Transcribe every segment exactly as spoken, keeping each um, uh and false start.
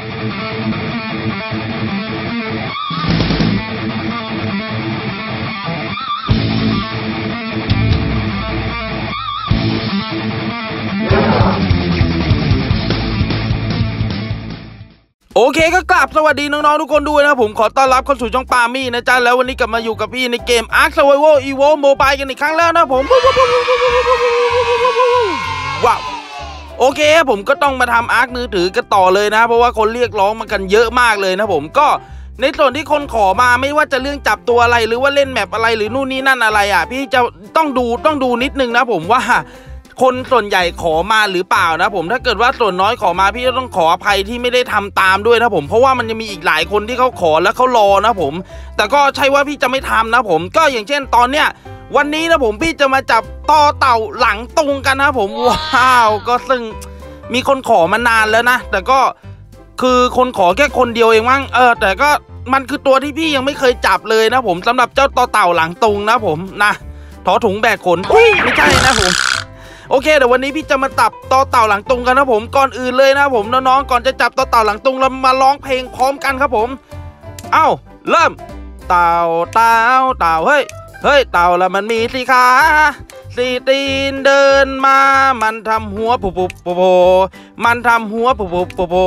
โอเคก็กลับสวัสดีน้องๆทุกคนด้วยนะผมขอต้อนรับเข้าสู่ช่องปามี่นะจ๊ะแล้ววันนี้กลับมาอยู่กับพี่ในเกม Ark Survival Evo Mobile กันอีกครั้งแล้วนะผมว้าวโอเคผมก็ต้องมาทำ Ark มือถือกันต่อเลยนะเพราะว่าคนเรียกร้องมากันเยอะมากเลยนะผมก็ในส่วนที่คนขอมาไม่ว่าจะเรื่องจับตัวอะไรหรือว่าเล่นแมปอะไรหรือนู่นนี่นั่นอะไรอ่ะพี่จะต้องดูต้องดูนิดนึงนะผมว่าคนส่วนใหญ่ขอมาหรือเปล่านะผมถ้าเกิดว่าส่วนน้อยขอมาพี่ก็ต้องขออภัยที่ไม่ได้ทำตามด้วยนะผมเพราะว่ามันจะมีอีกหลายคนที่เขาขอแล้วเขารอนะผมแต่ก็ใช่ว่าพี่จะไม่ทำนะผมก็อย่างเช่นตอนเนี้ยวันนี้นะผมพี่จะมาจับต่อเต่าหลังตุงกันนะผมว้าวก็ซึ่งมีคนขอมานานแล้วนะแต่ก็คือคนขอแค่คนเดียวเองมั้งเออแต่ก็มันคือตัวที่พี่ยังไม่เคยจับเลยนะผมสำหรับเจ้าต่อเต่าหลังตุงนะผมนะถอถุงแบกขนไม่ใช่นะผมโอเคเดี๋ยววันนี้พี่จะมาจับต่อเต่าหลังตุงกันนะผมก่อนอื่นเลยนะผมน้องๆก่อนจะจับต่อเต่าหลังตุงเรามาร้องเพลงพร้อมกันครับผมเอ้าเริ่มเต่าเต่าเต่าเฮ้ยเฮ้ยเต่าละมันมีสี่ขาสี่ตีนเดินมามันทำหัวปุบปุบปุบโผมันทำหัวปุบปุบปุบโผ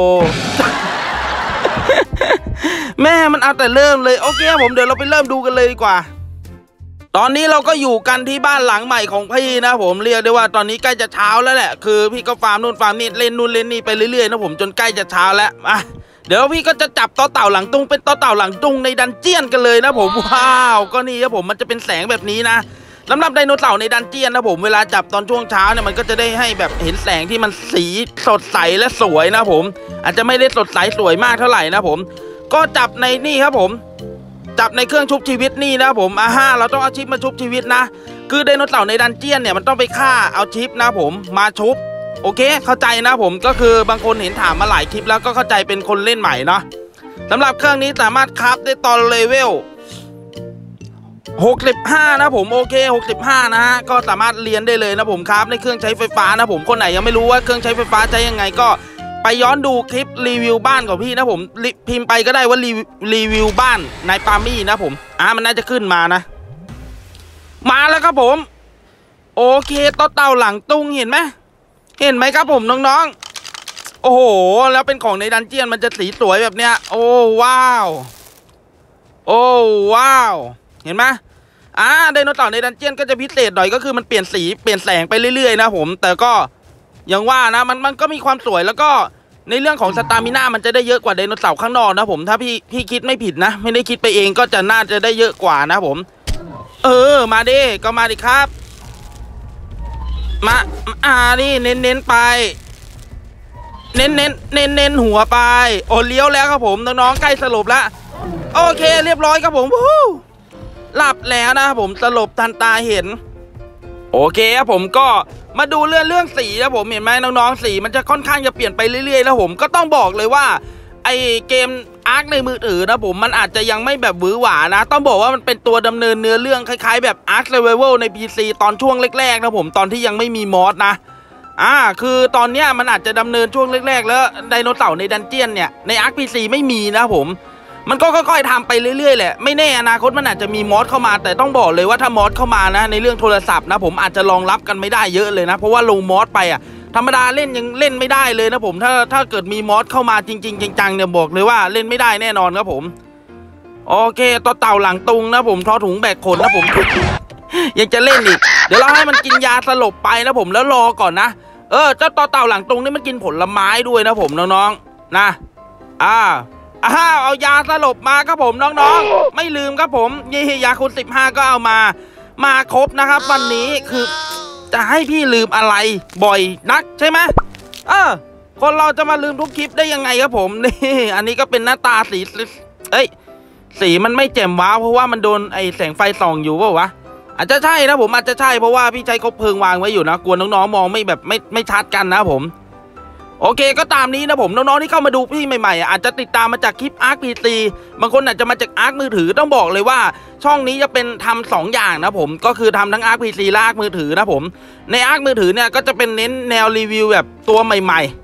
แม่มันเอาแต่เริ่มเลยโอเคผมเดี๋ยวเราไปเริ่มดูกันเลยดีกว่าตอนนี้เราก็อยู่กันที่บ้านหลังใหม่ของพี่นะผมเรียกได้ว่าตอนนี้ใกล้จะเช้าแล้วแหละคือพี่ก็ฟาร์มนู่นฟาร์มนี่เล่นนู่นเล่นนี่ไปเรื่อยๆนะผมจนใกล้จะเช้าแล้วอ่ะเดี๋ยวพี่ก็จะจับต่อเต่าหลังตุงเป็นต่อเต่าหลังตุงในดันเจี้ยนกันเลยนะผมว้าวก็นี่ครับผมมันจะเป็นแสงแบบนี้นะสำหรับไดโนเสาร์ในดันเจี้ยนนะผมเวลาจับตอนช่วงเช้าเนี่ยมันก็จะได้ให้แบบเห็นแสงที่มันสีสดใสและสวยนะผมอาจจะไม่ได้สดใสสวยมากเท่าไหร่นะผมก็จับในนี่ครับผมจับในเครื่องชุบชีวิตนี่นะผมอ่าฮะเราต้องเอาชิปมาชุบชีวิตนะคือไดโนเสาร์ในดันเจี้ยนเนี่ยมันต้องไปฆ่าเอาชิปนะผมมาชุบโอเคเข้าใจนะผมก็คือบางคนเห็นถามมาหลายคลิปแล้วก็เข้าใจเป็นคนเล่นใหม่เนาะสำหรับเครื่องนี้สามารถคราฟได้ตอนเลเวลหกสิบห้านะผมโอเคหกสิบห้านะฮะก็สามารถเรียนได้เลยนะผมครับในเครื่องใช้ไฟฟ้านะผมคนไหนยังไม่รู้ว่าเครื่องใช้ไฟฟ้าใช้ยังไงก็ไปย้อนดูคลิปรีวิวบ้านของพี่นะผมพิมพ์ไปก็ได้ว่ารีวิวบ้านในปามี่นะผมอ่ามันน่าจะขึ้นมานะมาแล้วครับผมโอเคต่อเต่าหลังตุงเห็นไหมเห็นไหมครับผมน้องๆโอ้โหแล้วเป็นของในดันเจี้ยนมันจะสีสวยแบบเนี้ยโอ้ว้าวโอ้ว้าวเห็นไหมอ่าไดโนเสาร์ในดันเจี้ยนก็จะพิเศษหน่อยก็คือมันเปลี่ยนสีเปลี่ยนแสงไปเรื่อยๆนะผมแต่ก็อย่างว่านะมันมันก็มีความสวยแล้วก็ในเรื่องของสตามิน่ามันจะได้เยอะกว่าไดโนเสาร์ข้างนอกนะผมถ้าพี่พี่คิดไม่ผิดนะไม่ได้คิดไปเองก็จะน่าจะได้เยอะกว่านะผมเออมาดิก็มาดิครับมาอ่านี่เน้นเน้นไปเน้นเน้นเน้นเน้นหัวไปโอ้เลี้ยวแล้วครับผมน้องๆใกล้สลบแล้วโอเคเรียบร้อยครับผมหลับแล้วนะครับผมสลบทันตาเห็นโอเคครับผมก็มาดูเรื่องเรื่องสีนะผมเห็นไหมน้องๆสีมันจะค่อนข้างจะเปลี่ยนไปเรื่อยๆแล้วผมก็ต้องบอกเลยว่าไอเกมอาร์คในมือถือนะผมมันอาจจะยังไม่แบบหวือหวานะต้องบอกว่ามันเป็นตัวดำเนินเนื้อเรื่องคล้ายๆแบบ Ark Survival ใน พี ซี ตอนช่วงแรกๆนะผมตอนที่ยังไม่มีมอสนะอ่าคือตอนเนี้ยมันอาจจะดำเนินช่วงแรกๆแล้วไดโนเสาร์ในดันเจี้ยนเนี่ยใน Ark พี ซี ไม่มีนะผมมันก็ค่อยๆทำไปเรื่อยๆแหละไม่แน่อนาคตมันอาจจะมีมอสเข้ามาแต่ต้องบอกเลยว่าถ้ามอสเข้ามานะในเรื่องโทรศัพท์นะผมอาจจะรองรับกันไม่ได้เยอะเลยนะเพราะว่าลงมอสไปอ่ะธรรมดาเล่นยังเล่นไม่ได้เลยนะผมถ้าถ้าเกิดมีมอสเข้ามาจริงๆจังๆเนี่ยบอกเลยว่าเล่นไม่ได้แน่นอนครับผมโอเคต่อเต่าหลังตุงนะผมทอถุงแบกขนนะผมยังจะเล่นอีกเดี๋ยวเราให้มันกินยาสลบไปนะผมแล้วรอก่อนนะเออเจ้าต่อเต่าหลังตุงนี่มันกินผลไม้ด้วยนะผมน้องๆนะอ่าอ้าวเอายาสลบมาครับผมน้องๆไม่ลืมครับผมยี่ยาคูณสิบห้าก็เอามามาครบนะครับวันนี้คือจะให้พี่ลืมอะไรบ่อยนักใช่ไหมเออคนเราจะมาลืมทุกคลิปได้ยังไงครับผมนี่อันนี้ก็เป็นหน้าตาสีเอ้ยสีมันไม่แจ่มว้าวเพราะว่ามันโดนไอแสงไฟส่องอยู่เปล่าวะอาจจะใช่นะผมอาจจะใช่เพราะว่าพี่ใช้คบเพลิงวางไว้อยู่นะกลัวน้องๆมองไม่แบบไม่ไม่ชัดกันนะผมโอเคก็ตามนี้นะผมน้องๆที่เข้ามาดูพี่ใหม่ๆอาจจะติดตามมาจากคลิป Ark พี ซี บางคนอาจจะมาจาก Ark มือถือต้องบอกเลยว่าช่องนี้จะเป็นทำสองอย่างนะผมก็คือทำทั้ง Ark พี ซี และ Ark มือถือนะผมใน Ark มือถือเนี่ยก็จะเป็นเน้นแนวรีวิวแบบตัวใหม่ๆ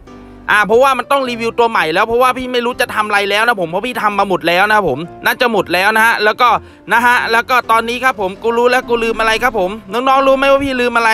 อ่าเพราะว่ามันต้องรีวิวตัวใหม่แล้วเพราะว่าพี่ไม่รู้จะทำอะไรแล้วนะผมเพราะพี่ทำมาหมดแล้วนะผมน่าจะหมดแล้วนะฮะแล้วก็นะฮะแล้วก็ตอนนี้ครับผมกูรู้แล้วกูลืมอะไรครับผมน้องๆรู้ไหมว่าพี่ลืมอะไร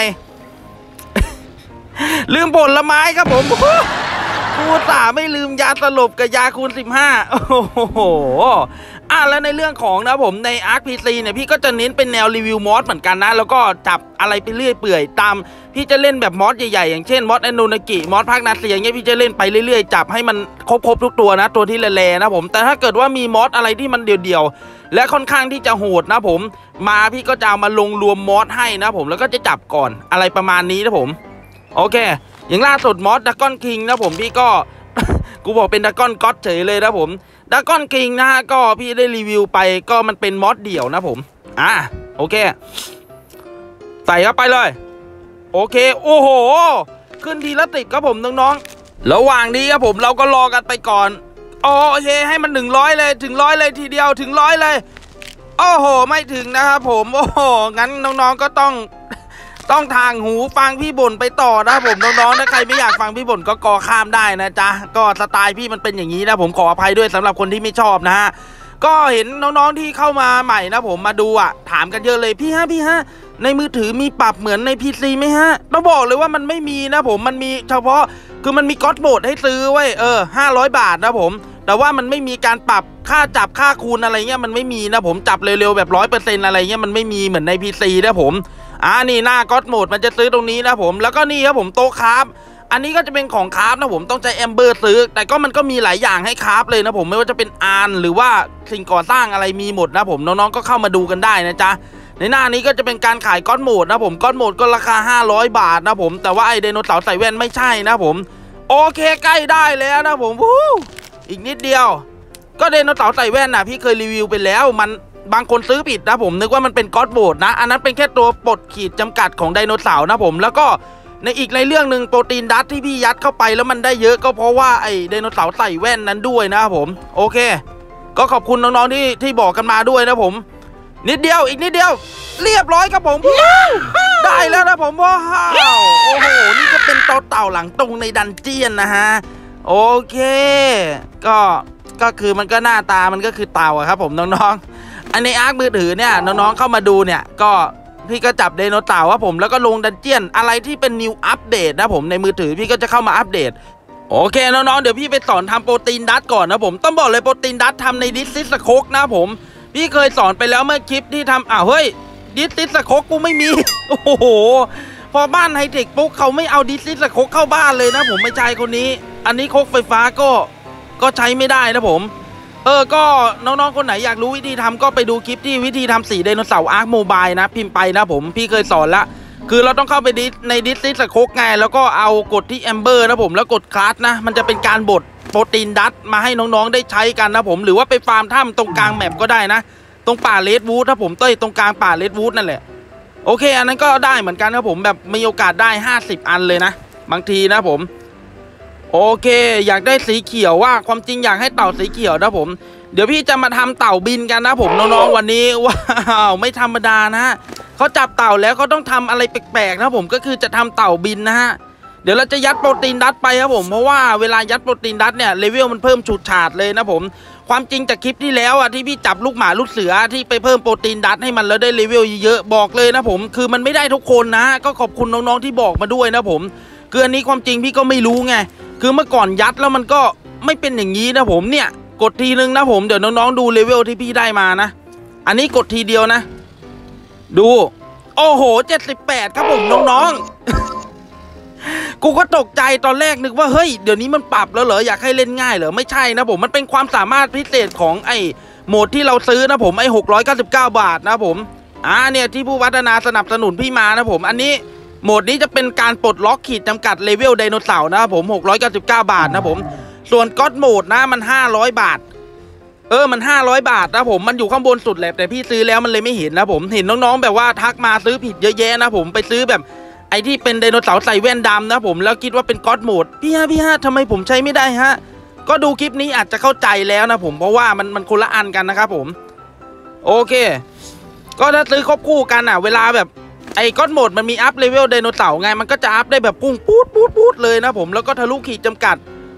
ลืมผลไม้ครับผมกูตาไม่ลืมยาสลบกับยาคูณสิบห้าโอ้โหอ่ะแล้วในเรื่องของนะผมใน อาร์ค พี ซี เนี่ยพี่ก็จะเน้นเป็นแนวรีวิวมอสเหมือนกันนะแล้วก็จับอะไรไปเรื่อยเปื่อยตามพี่จะเล่นแบบมอสใหญ่ๆอย่างเช่นมอสแอนโนนากิมอสภาคนาเซียอย่างเงี้ยพี่จะเล่นไปเรื่อยๆจับให้มันครบๆทุกตัวนะตัวที่แร่ๆนะผมแต่ถ้าเกิดว่ามีมอสอะไรที่มันเดี่ยวๆและค่อนข้างที่จะโหดนะผมมาพี่ก็จะเอามาลงรวมมอสให้นะผมแล้วก็จะจับก่อนอะไรประมาณนี้นะผมโอเคอย่างล่าสุดมอสดักก้อนคิงนะผมพี่ก็ กูบอกเป็นดักก้อนก็อตเฉยเลยนะผมดักก้อนคิงนะฮะก็พี่ได้รีวิวไปก็มันเป็นมอสเดี่ยวนะผมอ่ะโอเคใส่เข้าไปเลยโอเคโอ้โหขึ้นทีละติดครับผมน้องๆระหว่างนี้ครับผมเราก็รอกันไปก่อนโอเคให้มันหนึ่งร้อยเลยถึงร้อยเลยทีเดียวถึงร้อยเลยโอ้โหไม่ถึงนะครับผมโอ้โหงั้นน้องๆก็ต้องต้องทางหูฟังพี่บ่นไปต่อนะผมน้องๆถ้าใครไม่อยากฟังพี่บ่นก็กอข้ามได้นะจ๊ะก็สไตล์พี่มันเป็นอย่างนี้นะผมขออภัยด้วยสำหรับคนที่ไม่ชอบนะฮะก็เห็นน้องๆที่เข้ามาใหม่นะผมมาดูอ่ะถามกันเยอะเลยพี่ฮะพี่ฮะในมือถือมีปรับเหมือนใน พี ซี ไหมฮะต้องบอกเลยว่ามันไม่มีนะผมมันมีเฉพาะคือมันมีก็อดโหมดให้ซื้อไว้เออห้าร้อยบาทนะผมแต่ว่ามันไม่มีการปรับค่าจับค่าคูณอะไรเงี้ยมันไม่มีนะผมจับเร็วๆแบบร้อยเปอร์เซ็นต์อะไรเงี้ยมันไม่มีเหมือนใน พี ซี นะผมอ่านี่หน้าก็อดโหมดมันจะซื้อตรงนี้นะผมแล้วก็นี่ครับผมโต๊ะคราฟอันนี้ก็จะเป็นของคราฟนะผมต้องใช้แอมเบอร์ซื้อแต่ก็มันก็มีหลายอย่างให้คราฟเลยนะผมไม่ว่าจะเป็นอานหรือว่าสิ่งก่อสร้างอะไรมีหมดนะผมน้องๆก็เข้ามาดูกันได้นะจ๊ะในหน้านี้ก็จะเป็นการขายก็อดโหมดนะผมก็อดโหมดก็ราคาห้าร้อยบาทนะผมแต่ว่าไอไดโนเสาร์ใส่แว่นไม่ใช่นะผมโอเคใกล้ได้แล้วนะผมวู้อีกนิดเดียวก็ไดโนเสาร์ใส่แว่นนะพี่เคยรีวิวไปแล้วมันบางคนซื้อผิดนะผมนึกว่ามันเป็นก็อดโหมดนะอันนั้นเป็นแค่ตัวปลดขีดจำกัดของไดโนเสาร์นะผมแล้วก็ในอีกในเรื่องหนึ่งโปรตีนดัตที่พี่ยัดเข้าไปแล้วมันได้เยอะก็เพราะว่าไอไดโนเสาร์ใส่แว่นนั้นด้วยนะครับผมโอเคก็ขอบคุณน้องๆที่ที่บอกกันมาด้วยนะผมนิดเดียวอีกนิดเดียวเรียบร้อยครับผมได้แล้วนะผมว้าวโอ้โหนี่ก็เป็นเต่าเต่าหลังตรงในดันเจียนนะฮะโอเคก็ก็คือมันก็หน้าตามันก็คือเต่าครับผมน้องๆอันในอาร์คมือถือเนี่ยน้องๆเข้ามาดูเนี่ยก็พี่ก็จับไดโนเต่าครับผมแล้วก็ลงดันเจียนอะไรที่เป็นนิวอัปเดตนะผมในมือถือพี่ก็จะเข้ามาอัปเดตโอเคน้องๆเดี๋ยวพี่ไปสอนทำโปรตีนดัตก่อนนะผมต้องบอกเลยโปรตีนดัตทำในดิสซิสโคกนะผมพี่เคยสอนไปแล้วเมื่อคลิปที่ทำอ้าวเฮ้ยดิสซิสโคกกูไม่มีโอ้โหพอบ้านไฮเทคปุ๊บเขาไม่เอาดิสซิสโคกเข้าบ้านเลยนะผมไม่ใช่คนนี้อันนี้โคกไฟฟ้าก็ก็ใช้ไม่ได้นะผมเออก็น้องๆคนไหนอยากรู้วิธีทำก็ไปดูคลิปที่วิธีทำสีไดโนเสาร์อาร์คโมบายนะพิมพ์ไปนะผมพี่เคยสอนละคือเราต้องเข้าไปในดิสซิสโคกไงแล้วก็เอากดที่แอมเบอร์นะผมแล้วกดคลาสนะมันจะเป็นการบดโปรตีนดัตมาให้น้องๆได้ใช้กันนะผมหรือว่าไปฟาร์มถ้ำตรงกลางแมปก็ได้นะตรงป่าเลดวูดถ้าผมเต้ยตรงกลางป่าเลดวูดนั่นแหละโอเคอันนั้นก็ได้เหมือนกันนะผมแบบมีโอกาสได้ห้าสิบอันเลยนะบางทีนะผมโอเคอยากได้สีเขียวว่าความจริงอยากให้เต่าสีเขียวนะผมเดี๋ยวพี่จะมาทำเต่าบินกันนะผมน้องๆวันนี้ว้าวไม่ธรรมดานะฮะเขาจับเต่าแล้วเขาต้องทำอะไรแปลกๆนะผมก็คือจะทำเต่าบินนะฮะเดี๋ยวเราจะยัดโปรตีนดัตไปครับผมเพราะว่าเวลายัดโปรตีนดัตเนี่ยเลเวลมันเพิ่มฉูดฉาดเลยนะผมความจริงจากคลิปที่แล้วอ่ะที่พี่จับลูกหมาลูกเสือที่ไปเพิ่มโปรตีนดัตให้มันแล้วได้เลเวลเยอะๆบอกเลยนะผมคือมันไม่ได้ทุกคนนะก็ขอบคุณน้องๆที่บอกมาด้วยนะผมคืออันนี้ความจริงพี่ก็ไม่รู้ไงคือเมื่อก่อนยัดแล้วมันก็ไม่เป็นอย่างนี้นะผมเนี่ยกดทีนึงนะผมเดี๋ยวน้องๆดูเลเวลที่พี่ได้มานะอันนี้กดทีเดียวนะดูโอ้โหเจ็ดสิบแปดครับผมน้องๆกูก็ตกใจตอนแรกนึกว่าเฮ้ยเดี๋ยวนี้มันปรับแล้วเหรออยากให้เล่นง่ายเหรอไม่ใช่นะผมมันเป็นความสามารถพิเศษของไอ้โหมดที่เราซื้อนะผมไอ้หกร้อยเก้าสิบเก้าบาทนะผมอ่าเนี่ยที่ผู้พัฒนาสนับสนุนพี่มานะผมอันนี้โหมดนี้จะเป็นการปลดล็อกขีดจำกัดเลเวลไดโนเสาร์นะครับผมหกร้อยเก้าสิบเก้าบาทนะผมส่วนก็อดโหมดนะมันห้าร้อยบาทเออมันห้าร้อยบาทนะผมมันอยู่ข้างบนสุดแหละแต่พี่ซื้อแล้วมันเลยไม่เห็นนะผมเห็นน้องๆแบบว่าทักมาซื้อผิดเยอะแยะนะผมไปซื้อแบบไอ้ที่เป็นไดโนเสาร์ใส่แว่นดำนะผมแล้วคิดว่าเป็นก็อดโหมดพี่ฮะพี่ฮะทำไมผมใช้ไม่ได้ฮะก็ดูคลิปนี้อาจจะเข้าใจแล้วนะผมเพราะว่ามันมันคนละอันกันนะครับผมโอเคก็ถ้าซื้อครบคู่กันอ่ะเวลาแบบไอ้ก็อดโหมดมันมีอัพเลเวลไดโนเสาร์ไงมันก็จะอัพได้แบบพุ่งปู๊ดปู๊ดปู๊ดเลยนะผมแล้วก็ทะลุขีดจำกัด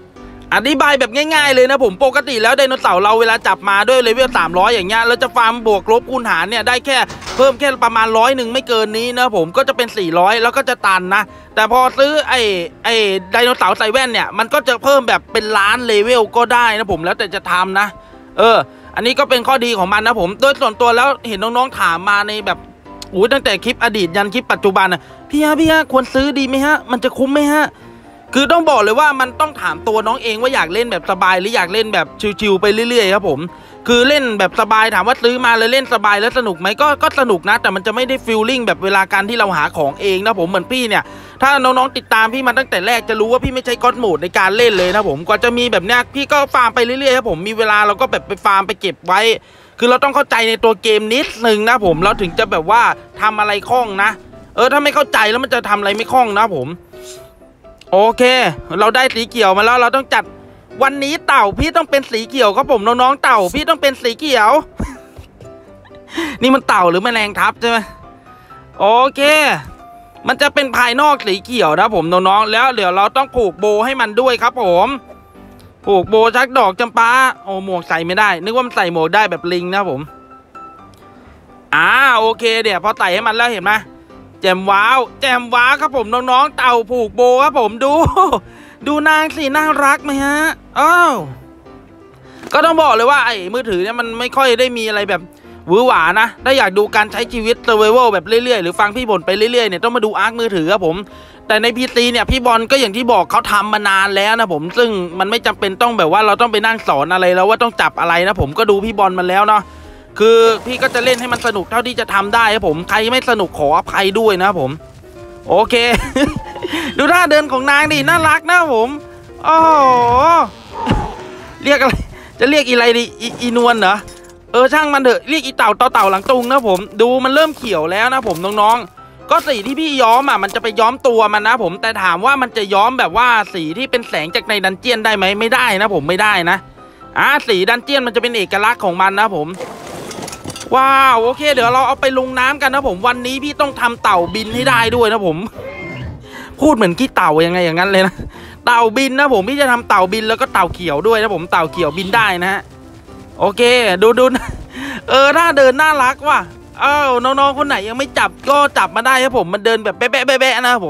อธิบายแบบง่ายๆเลยนะผมปกติแล้วไดโนเสาร์เราเวลาจับมาด้วยเลเวลสามร้อยอย่างเงี้ยเราจะฟาร์มบวกลบคูณหารเนี่ยได้แค่เพิ่มแค่ประมาณร้อยหนึ่งไม่เกินนี้นะผมก็จะเป็นสี่ร้อยแล้วก็จะตันนะแต่พอซื้อไอ้ไอ้ไดโนเสาร์ใส่แว่นเนี่ยมันก็จะเพิ่มแบบเป็นล้านเลเวลก็ได้นะผมแล้วแต่จะทำนะเอออันนี้ก็เป็นข้อดีของมันนะผมโดยส่วนตัวแล้วเห็นน้องๆถามมาในแบบอู้ตั้งแต่คลิปอดีตยันคลิปปัจจุบันนะพี่ฮะพี่ฮะควรซื้อดีไหมฮะมันจะคุ้มไหมฮะคือต้องบอกเลยว่ามันต้องถามตัวน้องเองว่าอยากเล่นแบบสบายหรืออยากเล่นแบบชิวๆไปเรื่อยๆครับผมคือเล่นแบบสบายถามว่าซื้อมาเลยเล่นสบายแล้วสนุกไหมก็ก็สนุกนะแต่มันจะไม่ได้ฟีลลิ่งแบบเวลาการที่เราหาของเองนะผมเหมือนพี่เนี่ยถ้าน้องๆติดตามพี่มาตั้งแต่แรกจะรู้ว่าพี่ไม่ใช่ก็อดโหมดในการเล่นเลยนะผมกว่าจะมีแบบเนี้ยพี่ก็ฟาร์มไปเรื่อยๆครับผมมีเวลาเราก็แบบไปฟาร์มไปเก็บไว้คือเราต้องเข้าใจในตัวเกมนิดนึงนะผมเราถึงจะแบบว่าทำอะไรคล่องนะเออถ้าไม่เข้าใจแล้วมันจะทำอะไรไม่คล่องนะผมโอเคเราได้สีเขียวมาแล้วเราต้องจัดวันนี้เต่าพี่ต้องเป็นสีเขียวครับผมน้องๆเต่าพี่ต้องเป็นสีเขียว นี่มันเต่าหรือแมลงทับใช่ไหมโอเคมันจะเป็นภายนอกสีเขียวนะผมน้องๆแล้วเดี๋ยวเราต้องผูกโบให้มันด้วยครับผมผูกโบชักดอกจำปาโอ้หมวกใส่ไม่ได้นึกว่ามันใส่หมวกได้แบบลิงนะผมอ่าโอเคเดี๋ยวพอใส่ให้มันแล้วเห็นไหมแจมว้าวแจมว้าวครับผมน้องๆเต่าผูกโบครับผมดูดูนางสิน่ารักไหมฮะอ้าวก็ต้องบอกเลยว่าไอ้มือถือเนี่ยมันไม่ค่อยได้มีอะไรแบบหวือหวานะถ้าอยากดูการใช้ชีวิต survival แบบเรื่อยๆหรือฟังพี่บ่นไปเรื่อยๆเนี่ยต้องมาดูอาร์คมือถือครับผมแต่ใน พี ซี เนี่ยพี่บอลก็อย่างที่บอกเขาทำมานานแล้วนะผมซึ่งมันไม่จำเป็นต้องแบบว่าเราต้องไปนั่งสอนอะไรแล้วว่าต้องจับอะไรนะผมก็ดูพี่บอลมาแล้วเนาะคือพี่ก็จะเล่นให้มันสนุกเท่าที่จะทำได้ครับผมใครไม่สนุกขออภัยด้วยนะผมโอเค ดูท่าเดินของนางดิน่ารักนะผมโอ้เรียกอะไรจะเรียกอีไรดิอีนวลเหรอเออช่างมันเถอะเรียกอีเต่าต่อเต่าหลังตุงนะผมดูมันเริ่มเขียวแล้วนะผมน้องๆก็สีที่พี่ย้อมอ่ะมันจะไปย้อมตัวมันนะผมแต่ถามว่ามันจะย้อมแบบว่าสีที่เป็นแสงจากในดันเจียนได้ไหมไม่ได้นะผมไม่ได้นะอ่ะสีดันเจียนมันจะเป็นเอกลักษณ์ของมันนะผมว้าวโอเคเดี๋ยวเราเอาไปลงน้ำกันนะผมวันนี้พี่ต้องทำเต่าบินให้ได้ด้วยนะผมพูดเหมือนขี้เต่ายังไงอย่างนั้นเลยนะเต่าบินนะผมพี่จะทำเต่าบินแล้วก็เต่าเขียวด้วยนะผมเต่าเขียวบินได้นะฮะโอเคดูดูเออถ้าเดินน่ารักว่ะเอ้าน้องๆคนไหนยังไม่จับก็จับมาได้ครับผมมันเดินแบบแบ๊ะแบ๊ะแบ๊ะนะผม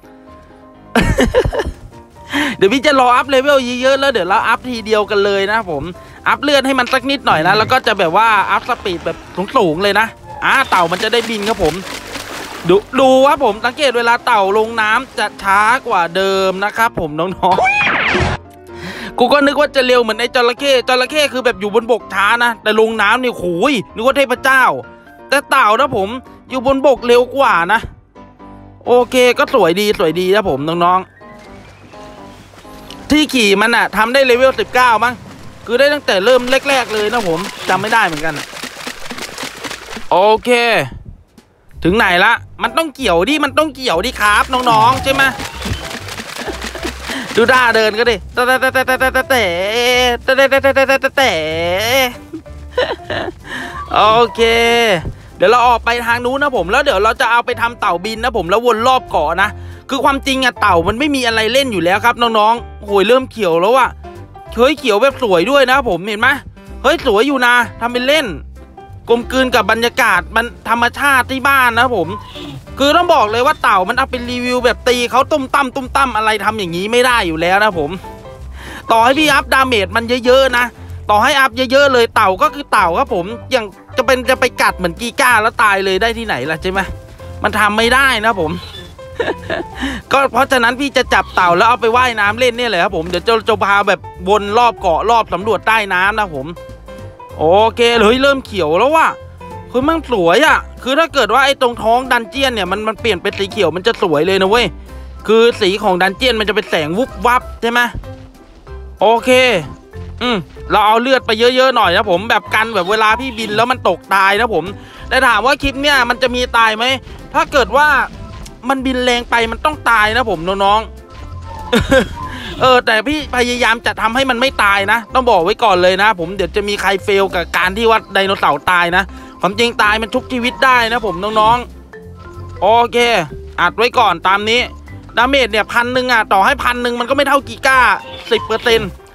เดี๋ยวพี่จะรออัพเลเวลเยอะๆแล้วเดี๋ยวเราอัพทีเดียวกันเลยนะผมอัพเลือดให้มันสักนิดหน่อยนะแล้วก็จะแบบว่าอัพสปีดแบบสูงๆเลยนะอ่าเต่ามันจะได้บินครับผมดูดูว่าผมสังเกตเวลาเต่าลงน้ำจะช้ากว่าเดิมนะครับผมน้องๆกูก็นึกว่าจะเร็วเหมือนไอ้จระเข้จระเข้คือแบบอยู่บนบกช้านะแต่ลงน้ำนี่โอ้ยนึกว่าเทพเจ้าแต่เต่านะผมอยู่บนบกเร็วกว่านะโอเคก็สวยดีสวยดีนะผมน้องๆที่ขี่มันอะทำได้เลเวลสิบเก้ามั้งคือได้ตั้งแต่เริ่มแรกๆเลยนะผมจำไม่ได้เหมือนกันโอเคถึงไหนละมันต้องเกี่ยวดิมันต้องเกี่ยวดิครับน้องๆใช่ไหมดูด้าเดินก็ดิแต่แต่แต่แต่แต่แต่แต่แต่แต่แต่แต่แต่โอเคเดี๋ยวเราออกไปทางนู้นนะผมแล้วเดี๋ยวเราจะเอาไปทำเต่าบินนะผมแล้ววนรอบเกาะนะคือความจริงอะเต่ามันไม่มีอะไรเล่นอยู่แล้วครับน้องๆโอ้ยเริ่มเขียวแล้วอะเฮ้ยเขียวแบบสวยด้วยนะผมเห็นไหมเฮ้ยสวยอยู่นะทำเป็นเล่นกลมกลืนกับบรรยากาศมันธรรมชาติที่บ้านนะผมคือต้องบอกเลยว่าเต่ามันเอาเป็นรีวิวแบบตีเขาตุ้มตั้มตุ้มตั้มอะไรทำอย่างนี้ไม่ได้อยู่แล้วนะผมต่อให้พี่อัพดาเมจมันเยอะๆนะต่อให้อัพเยอะๆเลยเต่าก็คือเต่าครับผมอย่างจะเป็นจะไปกัดเหมือนกีก้าแล้วตายเลยได้ที่ไหนล่ะใช่ไหมมันทำไม่ได้นะผม ก็เพราะฉะนั้นพี่จะจับเต่าแล้วเอาไปว่ายน้ำเล่นเนี่ยเลยครับผมเดี๋ยวจะจะพาแบบวนรอบเกาะรอบสำรวจใต้น้ำนะผมโอเคเลยเริ่มเขียวแล้วว่ะคือมันสวยอ่ะคือถ้าเกิดว่าไอ้ตรงท้องดันเจียนเนี่ยมันมันเปลี่ยนเป็นสีเขียวมันจะสวยเลยนะเว้ยคือสีของดันเจียนมันจะเป็นแสงวุบวับใช่ไหมโอเคอืมเราเอาเลือดไปเยอะๆหน่อยนะผมแบบกันแบบเวลาพี่บินแล้วมันตกตายนะผมแต่ถามว่าคลิปเนี่ยมันจะมีตายไหมถ้าเกิดว่ามันบินแรงไปมันต้องตายนะผมน้องๆ เออแต่พี่พยายามจะทำให้มันไม่ตายนะต้องบอกไว้ก่อนเลยนะผมเดี๋ยวจะมีใครเฟลกับการที่ว่าไดโนเสาร์ตายนะความจริงตายมันทุกชีวิตได้นะผมน้องๆโอเคอัดไว้ก่อนตามนี้ดาเมจเนี่ยพันหนึ่งอ่ะต่อให้พันหนึ่งมันก็ไม่เท่ากีก้าสิบเปอร์เซ็นต์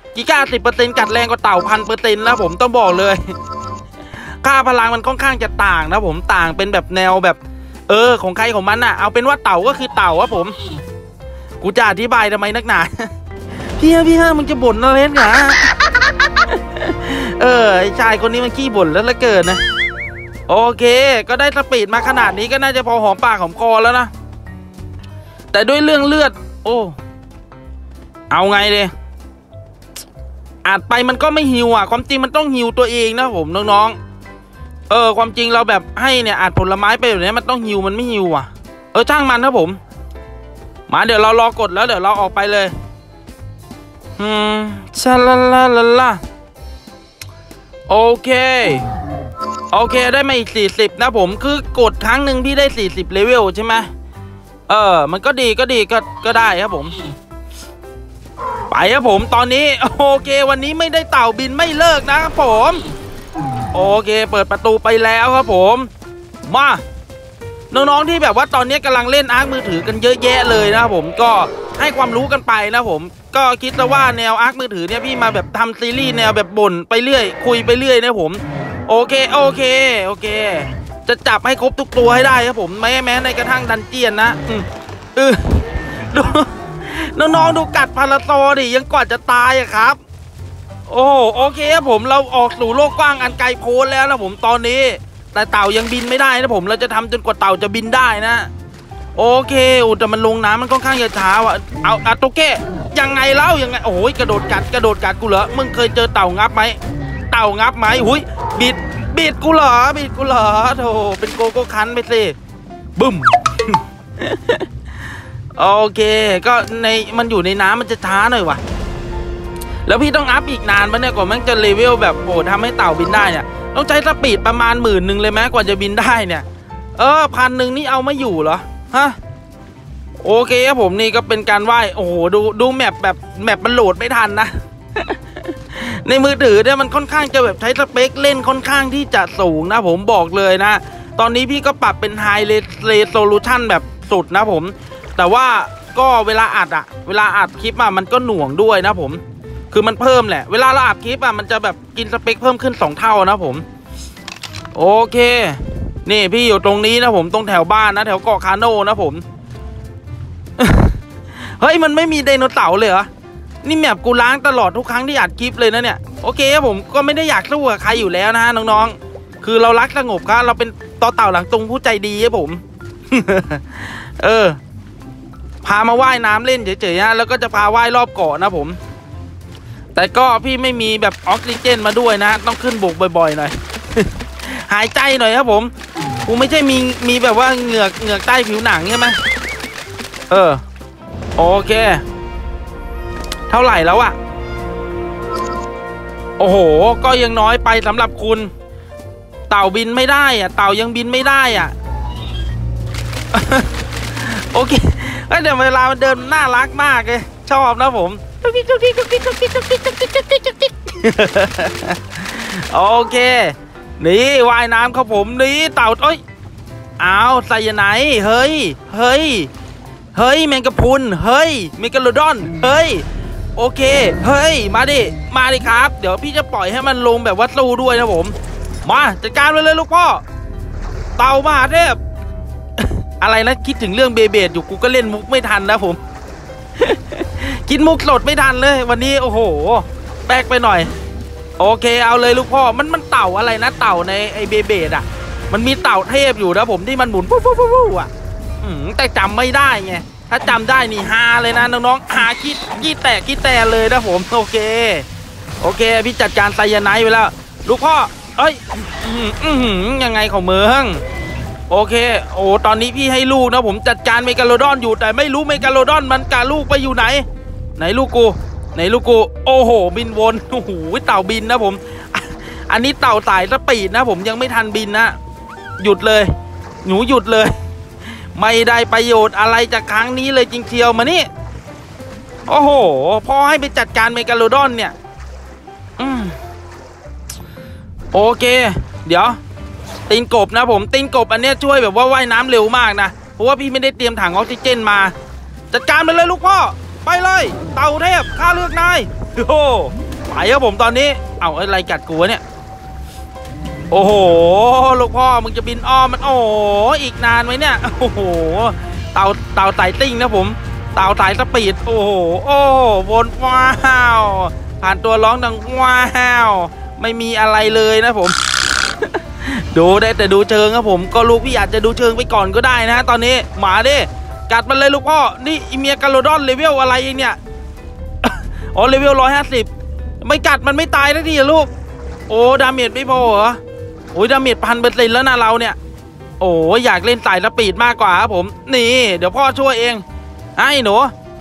กิก้าสิบเปอร์เซ็นต์กัดแรงกว่าเต่าพันเปอร์เซ็นต์แล้วผมต้องบอกเลยค่าพลังมันค่อนข้างจะต่างนะผมต่างเป็นแบบแนวแบบเออของใครของมันน่ะเอาเป็นว่าเต่าก็คือเต่าครับผมกูจะอธิบายทำไมนักหนาพี่ฮะพี่ฮะมึงจะบ่นอะไรเหรอเออไอ้ชายคนนี้มันขี้บ่นแล้วละเกินนะโอเคก็ได้สปีดมาขนาดนี้ก็น่าจะพอหอมปากหอมคอแล้วนะแต่ด้วยเรื่องเลือดโอ้เอาไงเลยอาจไปมันก็ไม่ฮิวอ่ะความจริงมันต้องฮิวตัวเองนะผมน้องๆเออความจริงเราแบบให้เนี่ยอาจผลไม้ไปแบบนี้มันต้องฮิวมันไม่ฮิวอ่ะเออช่างมันนะผมมาเดี๋ยวเรารอกดแล้วเดี๋ยวเราออกไปเลยอืมชาลาลาลาลาโอเคโอเคได้มาอีกสี่สิบนะผมคือกดครั้งหนึ่งพี่ได้สี่สิบเลเวลใช่ไหมเออมันก็ดีก็ดีก็ก็ได้ครับผมไปครับผมตอนนี้โอเควันนี้ไม่ได้เต่าบินไม่เลิกนะครับผมโอเคเปิดประตูไปแล้วครับผมมาน้องๆที่แบบว่าตอนนี้กำลังเล่นอาร์คมือถือกันเยอะแยะเลยนะครับผมก็ให้ความรู้กันไปนะผมก็คิดซะว่าแนวอาร์คมือถือเนี่ยพี่มาแบบทำซีรีส์แนวแบบบ่นไปเรื่อยคุยไปเรื่อยนะผมโอเคโอเคโอเคจะจับให้ครบทุกตัวให้ได้ครับผมแม้แม้ในกระทั่งดันเจียนนะเออดูน้องๆดูกัดพาราโซดิยังก่อนจะตายอะครับโอ้โอเคครับผมเราออกสู่โลกกว้างอันไกลโพ้นแล้วนะผมตอนนี้แต่เต่ายังบินไม่ได้นะผมเราจะทำจนกว่าเต่าจะบินได้นะโอเคอุแต่มันลงน้ำมันค่อนข้างจะช้าว่ะเอาอะโตเก้ยังไงเล่ายังไงโอ้ยกระโดดกัดกระโดดกัดกูเหรอมึงเคยเจอเต่างับไหมเต่างับไหมหุยบิดบิดกูเหรอบิดกูเหรอโธ่เป็นโกโก้คันไปสิบึ้ม โอเคก็ในมันอยู่ในน้ำมันจะช้าหน่อยว่ะแล้วพี่ต้องอัพอีกนานปะเนี่ยกว่ามันจะเลเวลแบบโอ้ทำให้เต่าบินได้เนี่ยต้องใช้สปีดประมาณหมื่นหนึ่งเลยไหมกว่าจะบินได้เนี่ยเออพันหนึ่งนี่เอาไม่อยู่เหรอฮะโอเคครับผมนี่ก็เป็นการว่ายโอ้โหดูดูแมปแบบแมปมันโหลดไม่ทันนะ ในมือถือเนี่ยมันค่อนข้างจะแบบใช้สเปคเล่นค่อนข้างที่จะสูงนะผมบอกเลยนะตอนนี้พี่ก็ปรับเป็นไฮเรโซลูชันแบบสุดนะผมแต่ว่าก็เวลาอัดอะเวลาอัดคลิปอะมันก็หน่วงด้วยนะผมคือมันเพิ่มแหละเวลาเราอัดคลิปอะมันจะแบบกินสเปคเพิ่มขึ้นสองเท่านะผมโอเคนี่พี่อยู่ตรงนี้นะผมตรงแถวบ้านนะแถวเกาะคาโน่นะผม เฮ้ยมันไม่มีไดโนเสาร์เลยเหรอนี่แมปกูล้างตลอดทุกครั้งที่อัดคลิปเลยนะเนี่ยโอเคผมก็ไม่ได้อยากสู้กับใครอยู่แล้วนะฮะน้องๆคือเรารักสงบครับเราเป็นต่อเต่าหลังตรงผู้ใจดีครับผม เออพามาว่ายน้ำเล่นเฉยๆนะแล้วก็จะพาว่ายรอบเกาะนะผมแต่ก็พี่ไม่มีแบบออกซิเจนมาด้วยนะต้องขึ้นบกบ่อยๆหน่อย หายใจหน่อยครับผมกูไม่ใช่มีมีแบบว่าเหงือกเหงือกใต้ผิวหนังใช่ไหมเออโอเคเท่าไหร่แล้วอะโอ้โหก็ยังน้อยไปสำหรับคุณเต่าบินไม่ได้อะเต่ายังบินไม่ได้อะ โอเคเดี๋ยวเวลามันเดินน่ารักมากเลยชอบนะผมโอเคนี่ว่ายน้ำครับผมนี่เต่าเอ้ยอ้าวไซยาไนด์เฮ้ยเฮ้ยเฮ้ยแมงกะพรุนเฮ้ยเมกาโลดอนเฮ้ยโอเคเฮ้ยมาดิมาดิครับเดี๋ยวพี่จะปล่อยให้มันลงแบบว่าสู้ด้วยนะผมมาจัดการเลยเลยลูกพ่อเต่ามหาเทพ อะไรนะคิดถึงเรื่องเบเบดอยู่กูก็เล่นมุกไม่ทันนะผม คิดมุกสดไม่ทันเลยวันนี้โอ้โหแปลกไปหน่อยโอเคเอาเลยลูกพ่อมันมันเต่าอะไรนะเต่าในไอเบเบดอ่ะมันมีเต่าเทพอยู่นะผมที่มันหมุนปุ๊บปุ๊บปุ๊บอ่ะแต่จำไม่ได้ไงถ้าจำได้นี่ฮาเลยนะน้องๆหาคิดกี้แตกกี้แตกเลยนะผมโอเคโอเคพี่จัดการไซยาไนด์ไปแล้วลูกพ่อเอ้ยยังไงของเมืองโอเคโอ้ตอนนี้พี่ให้ลูกนะผมจัดการเมกาโลดอนอยู่แต่ไม่รู้เมกาโลดอนมันกับลูกไปอยู่ไหนไหนลูกกูไหนลูกกูโอ้โหบินวนโอ้โหเต่าบินนะผมอันนี้เต่าสายสปีดนะผมยังไม่ทันบินนะหยุดเลยหนูหยุดเลยไม่ได้ประโยชน์อะไรจากครั้งนี้เลยจริงเชียวมานี่โอ้โหพอให้ไปจัดการเมกาโลดอนเนี่ยอืมโอเคเดี๋ยวตีนกบนะผมตีนกบอันเนี้ยช่วยแบบว่าว่ายน้ำเร็วมากนะเพราะว่าพี่ไม่ได้เตรียมถังออกซิเจนมาจัดการมันเลยลูกพ่อไปเลยเต่าเทพข้าเลือกนายโอ้ไปครับผมตอนนี้เอาอะไรกัดกูเนี่ยโอ้โหลูกพ่อมึงจะบินอ้อมมันโอ้อีกนานไหมเนี่ยโอ้โหเต่าเต่าไต่ติ้งนะผมเต่าไต่สปีดโอ้โหโอ้วนว้าวผ่านตัวร้องดังว้าวไม่มีอะไรเลยนะผม ดูได้แต่ดูเชิงครับผมก็ลูกพี่อาจจะดูเชิงไปก่อนก็ได้นะตอนนี้หมาดิกัดมันเลยลูกพ่อนี่อีเมียกาโลดอนเลเวลอะไรเองเนี่ย อ๋อเลเวลร้อยห้าสิบไม่กัดมันไม่ตายทันทีอะลูกโอ้ดาเมจไม่พอเหรอโอ้ยดาเมจพันเปอร์เซ็นต์แล้วนะเราเนี่ยโอ้อยากเล่นสายสปีดมากกว่าครับผมนี่เดี๋ยวพ่อช่วยเองให้หนู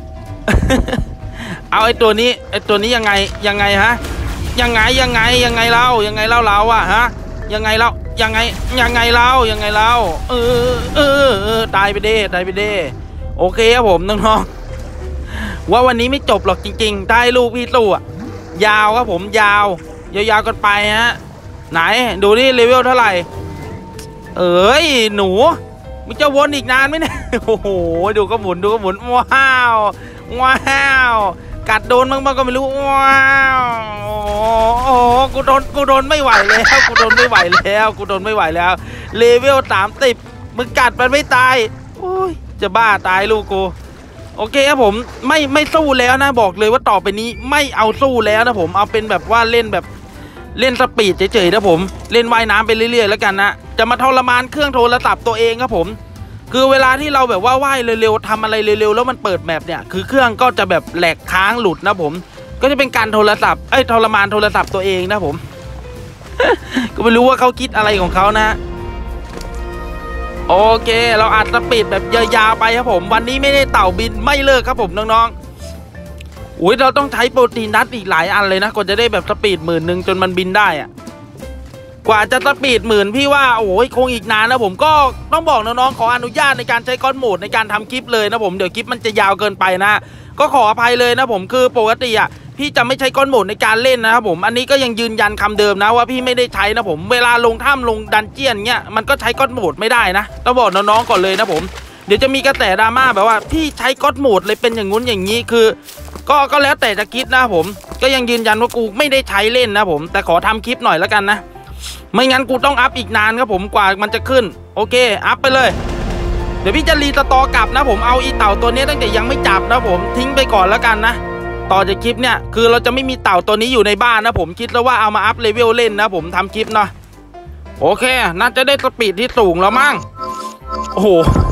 เอาไอ้ตัวนี้ไอ้ตัวนี้ยังไงยังไงฮะยังไงยังไงยังไงเรายังไงเราเราอะฮะยังไงเรายังไงยังไงเรายังไงเราเออเออเออตายไปเด้ตายไปเด้โอเคครับผมน้องๆว่าวันนี้ไม่จบหรอกจริงๆได้ลูกพี่สู้อะยาวครับผมยาวยาวๆกันไปฮะไหนดูนี่เลเวลเท่าไหร่เอ้ยหนูมึงจะวนอีกนานไหมเนี่ยโอ้โหดูก็หมุนดูก็หมุนว้าวว้าวกัดโดนบ้างๆก็ไม่รู้ว้าวโอ้โหกูโดนกูโดนไม่ไหวแล้วกูโดนไม่ไหวแล้วกูโดนไม่ไหวแล้วเลเวลสามสิบมึงกัดมันไม่ตายโอ้ยจะบ้าตายลูกกูโอเคครับผมไม่ไม่สู้แล้วนะบอกเลยว่าต่อไปนี้ไม่เอาสู้แล้วนะผมเอาเป็นแบบว่าเล่นแบบเล่นสปีดเฉยๆนะผมเล่นว่ายน้ำไปเรื่อยๆแล้วกันนะจะมาทรมานเครื่องโทรศัพท์ตัวเองครับผมคือเวลาที่เราแบบว่าว่ายเร็วๆทำอะไรเร็วๆแล้วมันเปิดแมปเนี่ยคือเครื่องก็จะแบบแหลกค้างหลุดนะผมก็จะเป็นการโทรศัพท์ไอ้ทรมานโทรศัพท์ตัวเองนะผม ก็ไม่รู้ว่าเขาคิดอะไรของเขานะโอเคเราอัดสปีดแบบยาวๆไปครับผมวันนี้ไม่ได้เต่าบินไม่เลิกครับผมน้องๆอุ้ยเราต้องใช้โปรตีนนัดอีกหลายอันเลยนะกว่าจะได้แบบสปีดหมื่นหนึ่งจนมันบินได้อะกว่าจะสปีดหมื่นพี่ว่าโอ้ยคงอีกนานนะผมก็ต้องบอกน้องๆขออนุญาตในการใช้ก้อนโหมดในการทำคลิปเลยนะผมเดี๋ยวคลิปมันจะยาวเกินไปนะก็ขออภัยเลยนะผมคือปกติอ่ะพี่จะไม่ใช้ก้อนโหมดในการเล่นนะครับผมอันนี้ก็ยังยืนยันคำเดิมนะว่าพี่ไม่ได้ใช้นะผมเวลาลงถ้ำลงดันเจียนเงี้ยมันก็ใช้ก้อนโหมดไม่ได้นะต้องบอกน้องๆก่อนเลยนะผมเดี๋ยวจะมีกระแสดราม่าแบบว่าพี่ใช้ก้อนโหมดเลยเป็นอย่างงู้นอย่างนี้คือก็ก็แล้วแต่จะคิดนะผมก็ยังยืนยันว่ากูไม่ได้ใช้เล่นนะผมแต่ขอทำคลิปหน่อยแล้วกันนะไม่งั้นกูต้องอัพอีกนานครับผมกว่ามันจะขึ้นโอเคอัพไปเลยเดี๋ยวพี่จะรีสตอร์กลับนะผมเอาอีเต่าตัวนี้ตั้งแต่ยังไม่จับนะผมทิ้งไปก่อนแล้วกันนะต่อจากคลิปเนี่ยคือเราจะไม่มีเต่าตัวนี้อยู่ในบ้านนะผมคิดแล้วว่าเอามาอัพเลเวลเล่นนะผมทำคลิปเนาะโอเคน่าจะได้สปีดที่สูงแล้วมั้งโอ้โห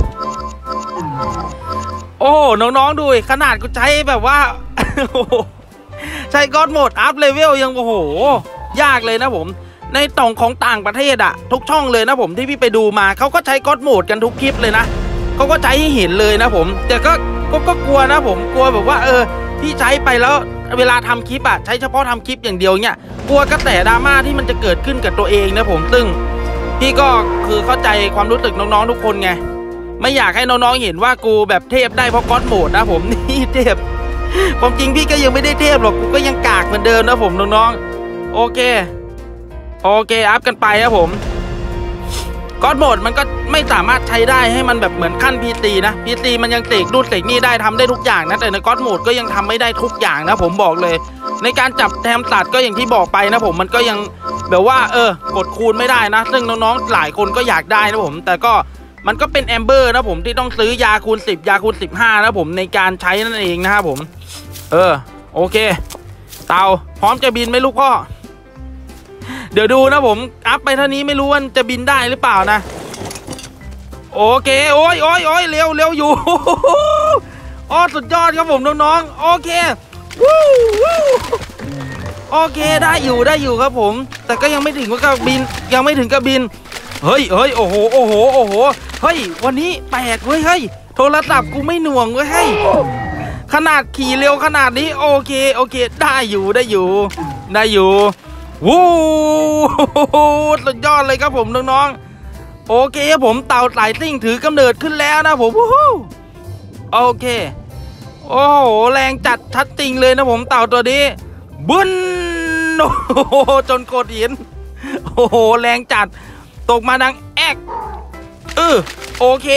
โอ้น้องๆดูขนาดกูใช้แบบว่า ใช้ก้อนโหมดอัพเลเวลยังโอ้โหยากเลยนะผมในต่องของต่างประเทศอะทุกช่องเลยนะผมที่พี่ไปดูมาเขาก็ใช้ก้อนโหมดกันทุกคลิปเลยนะเขาก็ใช้ให้เห็นเลยนะผมแต่ก็ก็ก็กลัวนะผมกลัวแบบว่าเออพี่ใช้ไปแล้วเวลาทำคลิปอะใช้เฉพาะทำคลิปอย่างเดียวเนี่ยกลัวกระแสดราม่าที่มันจะเกิดขึ้นกับตัวเองนะผมซึ่งพี่ก็คือเข้าใจความรู้สึกน้องๆทุกคนไงไม่อยากให้น้องๆเห็นว่ากูแบบเทพได้เพราะก้อนโหมดนะผมนี่เทพความจริงพี่ก็ยังไม่ได้เทพหรอกกูก็ยังกากเหมือนเดิมนะผมน้องๆโอเคโอเคอัพกันไปครับผมก้อนโหมดมันก็ไม่สามารถใช้ได้ให้มันแบบเหมือนขั้น พี ซี นะ พี ซี มันยังเสกดูดเสกนี่ได้ทำได้ทุกอย่างนะแต่ในก้อนโหมดก็ยังทำไม่ได้ทุกอย่างนะผมบอกเลยในการจับแทมสัตว์ก็อย่างที่บอกไปนะผมมันก็ยังแบบว่าเออกดคูณไม่ได้นะซึ่งน้องๆหลายคนก็อยากได้นะผมแต่ก็มันก็เป็นแอมเบอร์นะผมที่ต้องซื้อยาคูณสิบยาคูณสิบห้านะผมในการใช้นั่นเองนะครับผมเออโอเคเต่าพร้อมจะบินไหมลูกพ่อเดี๋ยวดูนะผมอัพไปเท่านี้ไม่รู้ว่าจะบินได้หรือเปล่านะโอเคโอ้ยโอ้ยโอ้ยเร็วเร็วอยู่อ๋อสุดยอดครับผมน้องๆโอเควู้วู้โอเคได้อยู่ได้อยู่ครับผมแต่ก็ยังไม่ถึงกับบินยังไม่ถึงกับบินเฮ้ยเฮ้ยโอ้โหโอ้โหโอ้โหเฮ้ยวันนี้แปลกเว้ยเฮ้ยโทรศัพท์กูไม่หน่วงเว้ยเฮ้ยขนาดขี่เร็วขนาดนี้โอเคโอเคได้อยู่ได้อยู่ได้อยู่วู้สุดยอดเลยครับผมน้องๆโอเคผมเต่าสายซิ่งถือกำเนิดขึ้นแล้วนะผมโอเคโอ้โหแรงจัดชัดจริงเลยนะผมเต่าตัวนี้บึ้นโอ้โหจนโกดหินโอ้โหแรงจัดตกมาดังแอกเออโอเค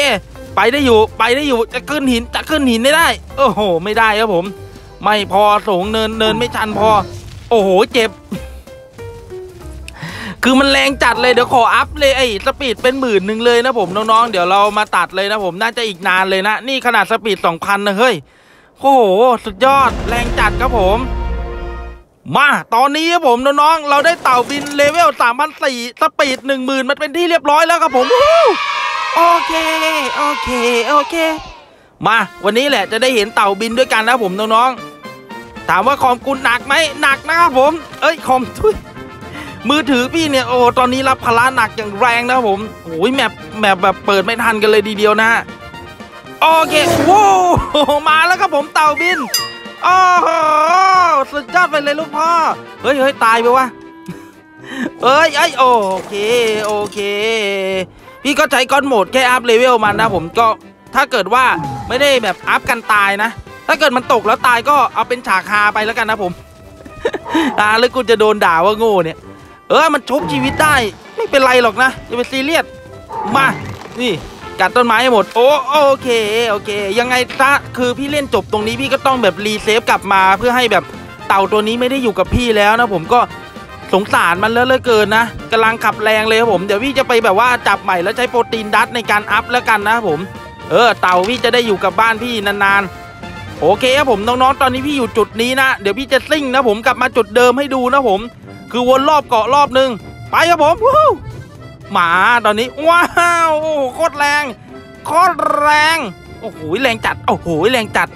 ไปได้อยู่ไปได้อยู่จะขึ้นหินจะขึ้นหินได้ได้โอ้โหไม่ได้ครับผมไม่พอสูงเนินเนินไม่ชันพอโอ้โหเจ็บคือมันแรงจัดเลยเดี๋ยวขออัพเลยไอ้สปีดเป็นหมื่นหนึ่งเลยนะผมน้องๆเดี๋ยวเรามาตัดเลยนะผมน่าจะอีกนานเลยนะนี่ขนาดสปีดสองพันนะเฮ้ยโอ้โหสุดยอดแรงจัดครับผมมาตอนนี้ครับผมน้องๆเราได้เต่าบินเลเวลสามพันสี่สปีดหนึ่งหมื่นมันเป็นที่เรียบร้อยแล้วครับผมโอเคโอเคโอเคมาวันนี้แหละจะได้เห็นเต่าบินด้วยกันนะผมน้องๆถามว่าคอมกูหนักไหมหนักนะครับผมเอ้ยคอมทุยมือถือพี่เนี่ยโอ้ตอนนี้รับภาระหนักอย่างแรงนะครับผมโอ้ยแมปแมปแบบเปิดไม่ทันกันเลยทีเดียวนะโอเคว้าวมาแล้วครับผมเต่าบินโอ้โหสุดยอดไปเลยลูกพ่อเฮ้ยเฮ้ยตายไปวะเอ้ยไอโอเคโอเคพี่ก็ใช้ก้อนโหมดแค่อัพเลเวลมันนะผมก็ถ้าเกิดว่าไม่ได้แบบอัพกันตายนะถ้าเกิดมันตกแล้วตายก็เอาเป็นฉากฮาไปแล้วกันนะผมอ่าแล้วกูจะโดนด่าว่าโง่เนี่ยเออมันชุบชีวิตได้ไม่เป็นไรหรอกนะอย่าไปซีเรียสมานี่กัดต้นไม้ให้หมดโอ้โอเคโอเคยังไงซะคือพี่เล่นจบตรงนี้พี่ก็ต้องแบบรีเซฟกลับมาเพื่อให้แบบเต่าตัวนี้ไม่ได้อยู่กับพี่แล้วนะผมก็สงสารมันแล้วเหลือเกินนะกำลังขับแรงเลยครับผมเดี๋ยวพี่จะไปแบบว่าจับใหม่แล้วใช้โปรตีนดัตในการอัพแล้วกันนะผมเออเต่าพี่จะได้อยู่กับบ้านพี่นานๆโอเคครับผมน้องๆตอนนี้พี่อยู่จุดนี้นะเดี๋ยวพี่จะซิ่งนะผมกลับมาจุดเดิมให้ดูนะผมคือวนรอบเกาะรอบนึงไปครับผมวู้หมาตอนนี้ว้าวโอ้โหโคตรแรงโคตรแรงโอ้โหแรงจัดโอ้โหแรงจัด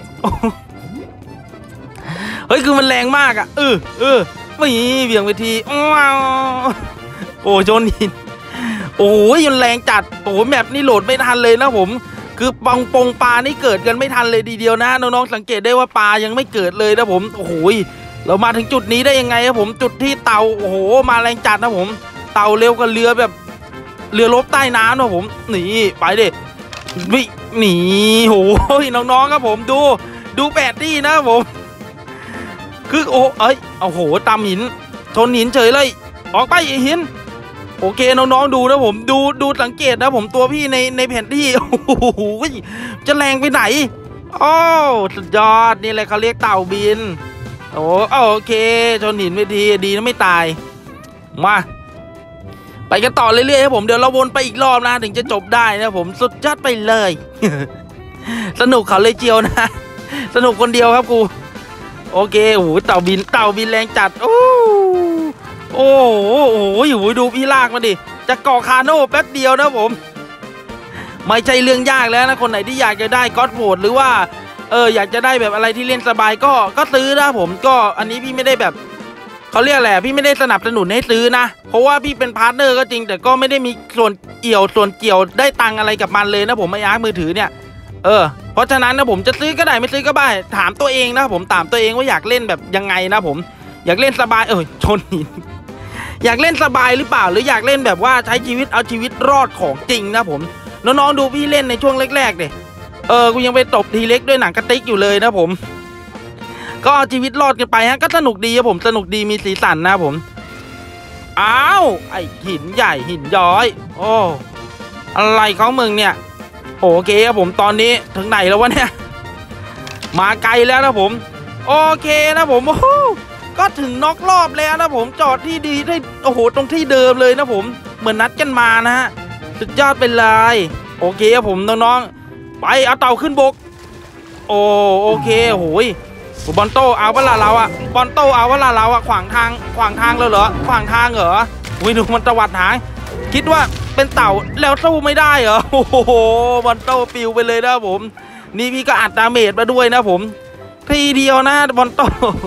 เฮ้ยคือมันแรงมากอ่ะเออเออไม่เบี่ยงไปทีว้าวโอ้โจนหินโอ้ยมันแรงจัดโอ้แมปนี่โหลดไม่ทันเลยนะผมคือปองปงปลานี่เกิดกันไม่ทันเลยทีเดียวนะน้องๆสังเกตได้ว่าปลายังไม่เกิดเลยนะผมโอ้โหเรามาถึงจุดนี้ได้ยังไงครับผมจุดที่เต่าโอ้โหมาแรงจัดนะผมเต่าเร็วกว่าเรือแบบเรือรบใต้น้ำนะผมนี่ไปดิวิหนีโอ้ยน้องๆครับผมดูดูแปดดี้นะผมคือโอ้เอ้ยโอ้โหตามหินชนหินเฉยเลยออกไปหินโอเคน้องๆดูนะผมดูดูสังเกตนะผมตัวพี่ในในแผนที่โอ้โหจะแรงไปไหนโอ้สุดยอดนี่เลยเขาเรียกเต่าบินโอ้โอเคชนหินไปทีดีนะไม่ตายมาไปกันต่อเรื่อยๆครับผมเดี๋ยวเราวนไปอีกรอบนะถึงจะจบได้นะผมสุดยอดไปเลยสนุกเขาเลยเจียวนะสนุกคนเดียวครับกูโอเคโอ้โหเต่าบินเต่าบินแรงจัดโอ้โอ้โหอยู่ดูพี่ลากมาดิจะก่อคาโน่แป๊บเดียวนะผมไม่ใช่เรื่องยากแล้วนะคนไหนที่อยากจะได้ก็อดโหมดหรือว่าเอออยากจะได้แบบอะไรที่เล่นสบายก็ก็ซื้อนะผมก็อันนี้พี่ไม่ได้แบบเขาเรียกแหละพี่ไม่ได้สนับสนุนให้ซื้อนะเพราะว่าพี่เป็นพาร์ทเนอร์ก็จริงแต่ก็ไม่ได้มีส่วนเกี่ยวส่วนเกี่ยวได้ตังอะไรกับมันเลยนะผมไอ้อาร์คมือถือเนี่ยเออเพราะฉะนั้นนะผมจะซื้อก็ได้ไม่ซื้อก็ได้ถามตัวเองนะผมถามตัวเองว่าอยากเล่นแบบยังไงนะผมอยากเล่นสบายเออชนหินอยากเล่นสบายหรือเปล่าหรืออยากเล่นแบบว่าใช้ชีวิตเอาชีวิตรอดของจริงนะผมน้องๆดูพี่เล่นในช่วงแรกๆดิเออกูยังไปตบทีเล็กด้วยหนังกระติกอยู่เลยนะผมก็ชีวิตรอดกันไปฮะก็สนุกดีครับผมสนุกดีมีสีสันนะผมอ้าวไอหินใหญ่หินย้อยโอ้อะไรของมึงเนี่ยโอเคครับผมตอนนี้ถึงไหนแล้ววะเนี่ยมาไกลแล้วนะผมโอเคนะผมโอ้ก็ถึงน็อกรอบแล้วนะผมจอดที่ดีได้โอ้โหตรงที่เดิมเลยนะผมเหมือนนัดกันมานะฮะสุดยอดเป็นเลยโอเคครับผมน้องๆไปเอาเต่าขึ้นบกโอ้โอเคโหยบอลโตเอาเวลาเราอะบอลโตเอาเวลาเราอะขวางทางขวางทางเลยเหรอขวางทางเหรอวิดูมันตวัดหางคิดว่าเป็นเต่าแล้วสู้ไม่ได้เหรอโอ้โหบอลโตปิวไปเลยนะผมนี่พี่ก็อัดดาเมจมาด้วยนะผมทีเดียวนะบอลโต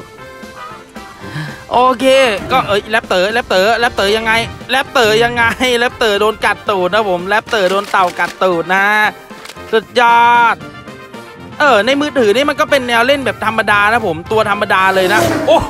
โอเคก็เอ้ยแรปเตอร์แรปเตอร์แรปเตอร์ยังไงแรปเตอร์ยังไงแรปเตอร์โดนกัดตูดนะผมแรปเตอร์โดนเต่ากัดตูดนะสุดยอดเออในมือถือนี่มันก็เป็นแนวเล่นแบบธรรมดานะผมตัวธรรมดาเลยนะโอ้โห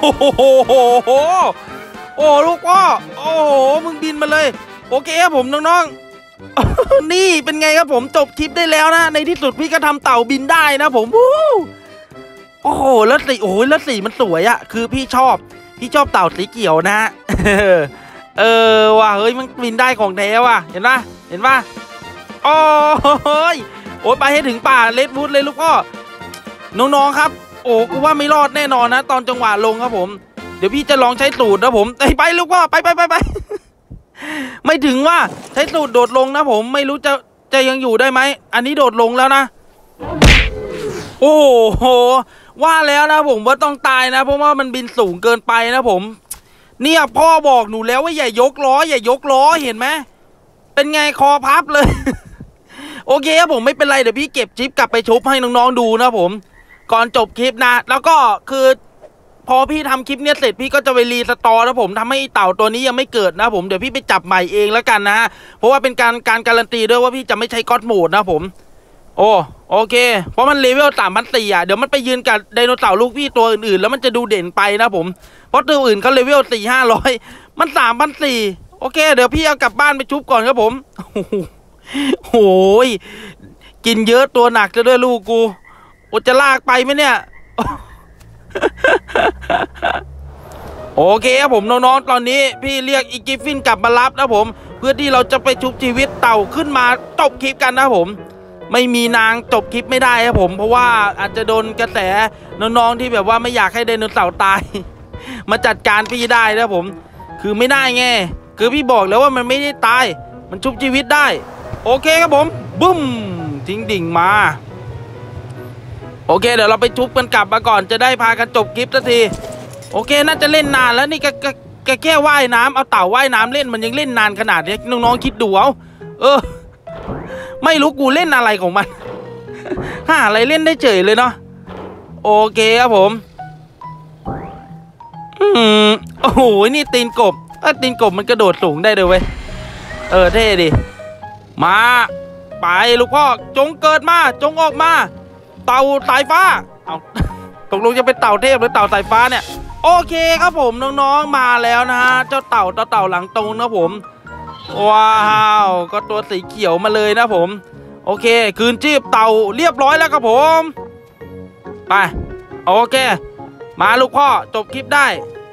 โอ้ลูกพ่อโอ้โหมึงบินมาเลยโอเคครับผมน้องๆนี่เป็นไงครับผมจบคลิปได้แล้วนะในที่สุดพี่ก็ทำเต่าบินได้นะผมโอ้โหแล้วสีโอ้โหแล้วสีมันสวยอะคือพี่ชอบพี่ชอบเต่าสีเขียวนะเออว่ะเฮ้ยมันบินได้ของแท้ว่ะเห็นป่ะเห็นป่ะโอ้ยโอ้ยไปให้ถึงป่าเลดวูดเลยลูกพ่อน้องๆครับโอ้กูว่าไม่รอดแน่นอนนะตอนจังหวะลงครับผมเดี๋ยวพี่จะลองใช้สูตรนะผมไปลูกพ่อไปไปไปไป ไม่ถึงว่าใช้สูตรโดดลงนะผมไม่รู้จะจะยังอยู่ได้ไหมอันนี้โดดลงแล้วนะโอ้โหว่าแล้วนะผมว่าต้องตายนะเพราะว่ามันบินสูงเกินไปนะผมเนี่ยพ่อบอกหนูแล้วว่าอย่ายกล้ออย่ายกล้อเห็นไหมเป็นไงคอพับเลย โอเคครับผมไม่เป็นไรเดี๋ยวพี่เก็บชิปกลับไปชุบให้น้องๆดูนะผมก่อนจบคลิปนะแล้วก็คือพอพี่ทำคลิปเนี้ยเสร็จพี่ก็จะไปรีสตอร์นะผมทำให้เต่าตัวนี้ยังไม่เกิดนะผมเดี๋ยวพี่ไปจับใหม่เองแล้วกันนะฮะเพราะว่าเป็นการการการันตีด้วยว่าพี่จะไม่ใช้ก็อดโหมดนะผมโอ้โอเคเพราะมันเลเวลสามพันสี่อ่ะเดี๋ยวมันไปยืนกับไดโนเสาร์ลูกพี่ตัวอื่นๆแล้วมันจะดูเด่นไปนะผมเพราะตัวอื่นเขาเลเวลสี่ห้าร้อยมันสามพันสี่โอเคเดี๋ยวพี่เอากลับบ้านไปชุบก่อนครับผมโอ้ยกินเยอะตัวหนักจะด้วยลูกกูโอจะลากไปไหมเนี่ยโอเคครับผมน้องๆตอนนี้พี่เรียกอีกิฟฟินกลับมารับนะผมเพื่อที่เราจะไปชุบชีวิตเต่าขึ้นมาจบคลิปกันนะผมไม่มีนางจบคลิปไม่ได้ครับผมเพราะว่าอาจจะโดนกระแสน้องๆที่แบบว่าไม่อยากให้ไดโนเสาร์ตาย มาจัดการพี่ได้นะผมคือไม่ได้ไงคือพี่บอกแล้วว่ามันไม่ได้ตายมันชุบชีวิตได้โอเคครับผมบึ้มทิ้งดิ่งมาโอเคเดี๋ยวเราไปชุบกันกลับมาก่อนจะได้พากันจบคลิปสักทีโอเคน่าจะเล่นนานแล้วนี่แกแกแค่ว่ายน้ำเอาเต่าว่ายน้ำเล่นมันยังเล่นนานขนาดนี้น้องๆคิดดูเอาเออไม่รู้กูเล่นอะไรของมันหาอะไรเล่นได้เฉยเลยเนาะโอเคครับผมอืมโอ้โหนี่ตีนกบเออตีนกบมันกระโดดสูงได้เลยเว้ยเออเท่ดิมาไปลูกพ่อจงเกิดมาจงออกมาเต่าสายฟ้าเอาตกลงจะเป็นเต่าเทพหรือเต่าสายฟ้าเนี่ยโอเคครับผมน้องๆมาแล้วนะฮะเจ้าเต่าเต่าเต่าหลังตรงนะผมว้าวก็ตัวสีเขียวมาเลยนะผมโอเคคืนชีพเต่าเรียบร้อยแล้วครับผมไปโอเคมาลูกพ่อจบคลิปได้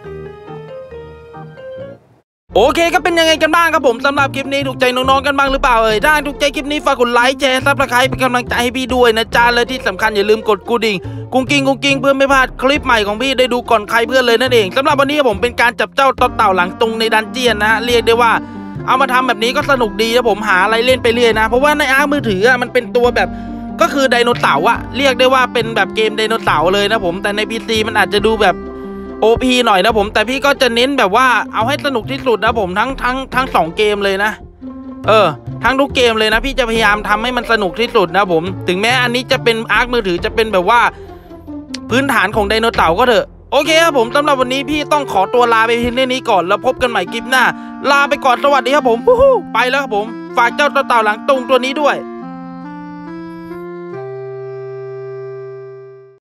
โอเคก็เป็นยังไงกันบ้างครับผมสำหรับคลิปนี้ถูกใจน้องๆกันบ้างหรือเปล่าเอ่ยถ้าถูกใจคลิปนี้ฝากกดไลค์แชร์ซับสไครป์เป็นกำลังใจให้พี่ด้วยนะจ๊ะและที่สำคัญอย่าลืมกดกระดิ่งกุ้งกิ้งกุ้งกิ้งเพื่อไม่พลาดคลิปใหม่ของพี่ได้ดูก่อนใครเพื่อนเลยนั่นเองสำหรับวันนี้ผมเป็นการจับเจ้าต่อเต่าหลังตรงในดันเจียนนะฮะเรียกได้ว่าเอามาทำแบบนี้ก็สนุกดีนะผมหาอะไรเล่นไปเรื่อยนะเพราะว่าในอาร์มือถือมันเป็นตัวแบบก็คือไดโนเสาร์อะเรียกได้ว่าเป็นแบบเกมไดโนเสาร์เลยนะผมแต่ใน พี ซี มันอาจจะดูแบบโอ พี หน่อยนะผมแต่พี่ก็จะเน้นแบบว่าเอาให้สนุกที่สุดนะผมทั้งทั้งทั้งสองเกมเลยนะเออทั้งทุกเกมเลยนะพี่จะพยายามทำให้มันสนุกที่สุดนะผมถึงแม้อันนี้จะเป็นอาร์คมือถือจะเป็นแบบว่าพื้นฐานของไดโนเสาร์ก็เถอะโอเคครับผมสำหรับวันนี้พี่ต้องขอตัวลาไปเพียงเท่านี้ก่อนแล้วพบกันใหม่คลิปหน้าลาไปก่อนสวัสดีครับผมไปแล้วครับผมฝากเจ้าเต่าหลังตรงตัวนี้ด้วย